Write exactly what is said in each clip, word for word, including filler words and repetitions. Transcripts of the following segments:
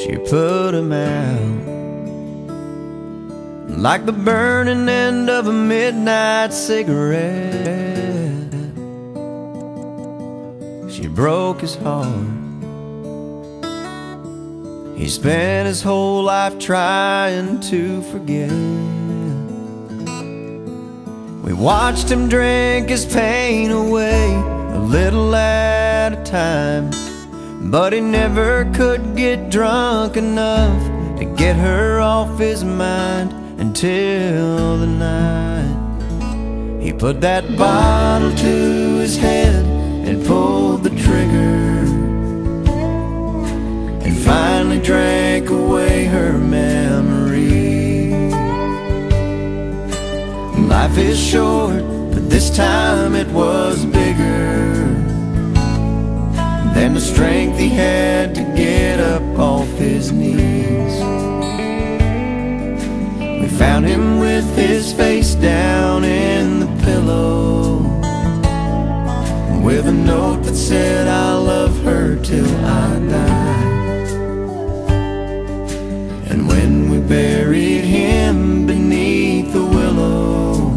she put him out. Like the burning end of a midnight cigarette, she broke his heart. He spent his whole life trying to forget. We watched him drink his pain away, a little at a time, but he never could get drunk enough to get her off his mind until the night he put that bottle to his head and pulled the trigger, and finally drank away her memory. Life is short, but this time it was bigger than the strength he had to get up off his knees. We found him with his face down in the pillow, with a note that said, "I'll love her till I die." And when we buried him beneath the willow,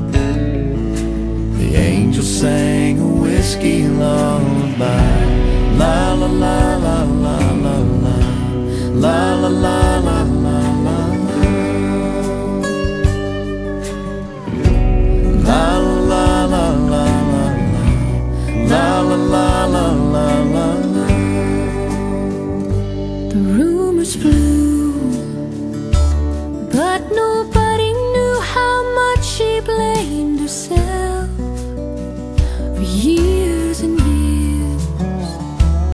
the angel sang a whiskey lullaby. La la la la la la la, la la la la la la, la la la la la, la la la la la la. The rumors flew, but nobody